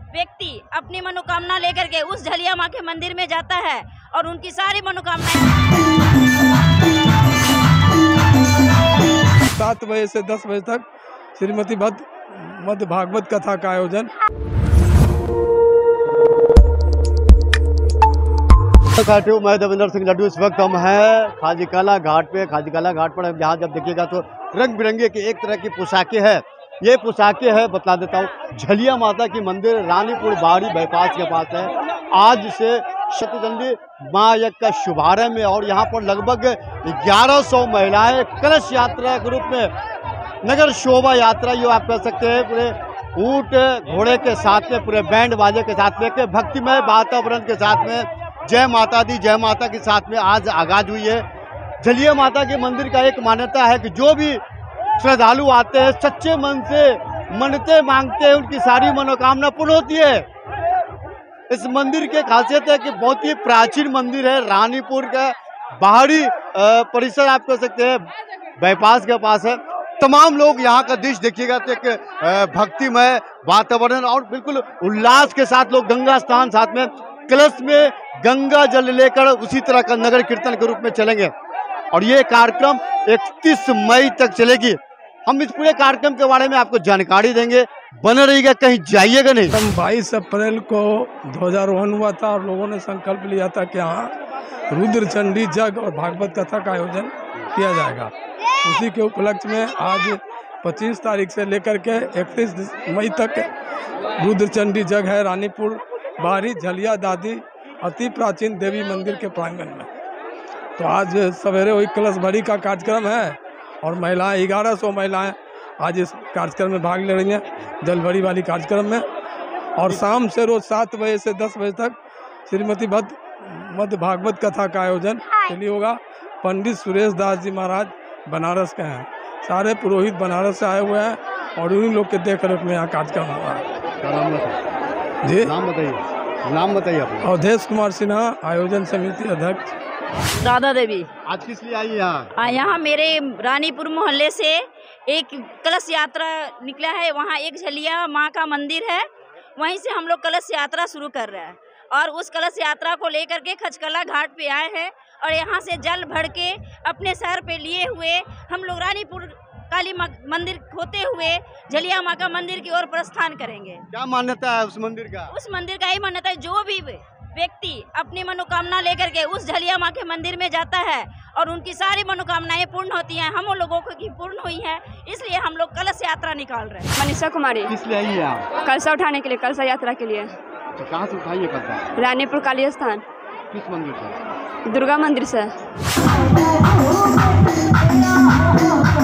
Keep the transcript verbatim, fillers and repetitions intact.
व्यक्ति अपनी मनोकामना लेकर के उस झलिया माँ के मंदिर में जाता है और उनकी सारी मनोकामनाएं। सात बजे से दस बजे तक श्रीमती भद्द मध्य भागवत कथा का आयोजन। मैं देवेंद्र सिंह लड्डू। इस वक्त हम हैं खाजीकाला घाट पे। खाजीकाला घाट पर यहाँ जब देखिएगा तो रंग बिरंगे की एक तरह की पोशाकें हैं। ये पोशाकें है बता देता हूँ, झलिया माता की मंदिर रानीपुर बाड़ी बाईपास के पास है। आज से शतचंडी माँ यज्ञ का शुभारंभ है और यहाँ पर लगभग ग्यारह सौ महिलाएं कलश यात्रा के रूप में नगर शोभा यात्रा ये आप कह सकते हैं, पूरे ऊंट घोड़े के साथ में, पूरे बैंड बाजे के साथ में, भक्तिमय वातावरण के साथ में, जय माता दी जय माता के साथ में आज आगाज हुई है। झलिया माता के मंदिर का एक मान्यता है कि जो भी श्रद्धालु आते हैं सच्चे मन से मन्नतें मांगते हैं, उनकी सारी मनोकामना पूर्ण होती है। इस मंदिर की खासियत है कि बहुत ही प्राचीन मंदिर है। रानीपुर का बाहरी परिसर आप कह सकते हैं बाईपास के पास है। तमाम लोग यहाँ का दृश्य देखिएगा तो एक भक्तिमय वातावरण और बिल्कुल उल्लास के साथ लोग गंगा स्नान, साथ में कलश में गंगा जल लेकर उसी तरह का नगर कीर्तन के रूप में चलेंगे और ये कार्यक्रम इकतीस मई तक चलेगी। हम इस पूरे कार्यक्रम के बारे में आपको जानकारी देंगे, बने रहिएगा, कहीं जाइएगा नहीं। हम बाईस अप्रैल को ध्वजारोहण हुआ था और लोगों ने संकल्प लिया था कि यहाँ रुद्र चंडी जग और भागवत कथा का आयोजन किया जाएगा। उसी के उपलक्ष्य में आज पच्चीस तारीख से लेकर के इकतीस मई तक रुद्र चंडी जग है रानीपुर बाहरी झलिया दादी अति प्राचीन देवी मंदिर के प्रांगण में। तो आज सवेरे वही कलश भरी का कार्यक्रम है और महिलाएं ग्यारह सौ महिलाएं आज इस कार्यक्रम में भाग ले रही हैं, जल भरी वाली कार्यक्रम में। और शाम से रोज सात बजे से दस बजे तक श्रीमती भद्द मध्य भागवत कथा का आयोजन के लिए होगा। पंडित सुरेश दास जी महाराज बनारस के हैं, सारे पुरोहित बनारस से आए हुए हैं और उन्हीं लोग के देख रेख में यहाँ कार्यक्रम हुआ है। जी नाम बताइए, नाम बताइए अपना। अवधेश कुमार सिन्हा, आयोजन समिति अध्यक्ष। राधा देवी। आज किस लिए आई यहाँ? यहाँ मेरे रानीपुर मोहल्ले से एक कलश यात्रा निकला है। वहाँ एक झलिया माँ का मंदिर है, वहीं से हम लोग कलश यात्रा शुरू कर रहे हैं और उस कलश यात्रा को लेकर के खचकला घाट पे आए हैं और यहाँ से जल भर के अपने सर पे लिए हुए हम लोग रानीपुर काली मंदिर होते हुए झलिया माँ का मंदिर की ओर प्रस्थान करेंगे। क्या मान्यता है उस मंदिर का? उस मंदिर का ही मान्यता है, जो भी व्यक्ति अपनी मनोकामना लेकर के उस झलिया माँ के मंदिर में जाता है और उनकी सारी मनोकामनाएं पूर्ण होती हैं। हम लोगों को की पूर्ण हुई है, इसलिए हम लोग कलश यात्रा निकाल रहे हैं। मनीषा कुमारी। किस लिए आई है आप? कलशा उठाने के लिए, कलशा यात्रा के लिए। तो कहाँ से उठाइए कलशा? रानीपुर काली स्थान। किस मंदिर से? दुर्गा मंदिर से।